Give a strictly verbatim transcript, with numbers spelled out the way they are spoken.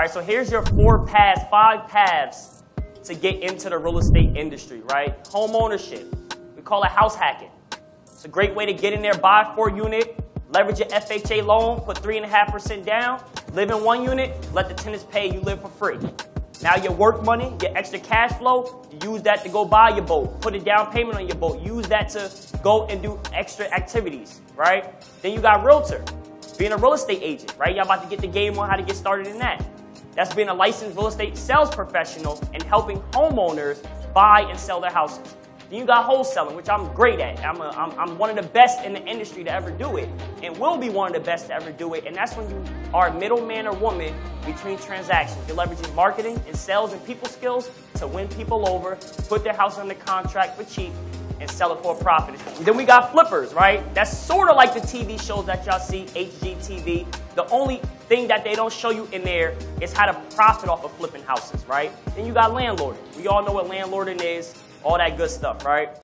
right, so here's your four paths, five paths to get into the real estate industry, right? Home ownership. We call it house hacking. It's a great way to get in there, buy a four unit, leverage your F H A loan, put three point five percent down, live in one unit, let the tenants pay, you live for free. Now your work money, your extra cash flow, you use that to go buy your boat, put a down payment on your boat, use that to go and do extra activities, right? Then you got realtor, being a real estate agent, right? Y'all about to get the game on how to get started in that. That's being a licensed real estate sales professional and helping homeowners buy and sell their houses. Then you got wholesaling, which I'm great at. I'm, a, I'm, I'm one of the best in the industry to ever do it and will be one of the best to ever do it. And that's when you are a middleman or woman between transactions. You're leveraging marketing and sales and people skills to win people over, put their house under contract for cheap, and sell it for a profit. And then we got flippers, right? That's sort of like the T V shows that y'all see, H G T V. The only thing that they don't show you in there is how to profit off of flipping houses, right? Then you got landlording. We all know what landlording is. All that good stuff, right?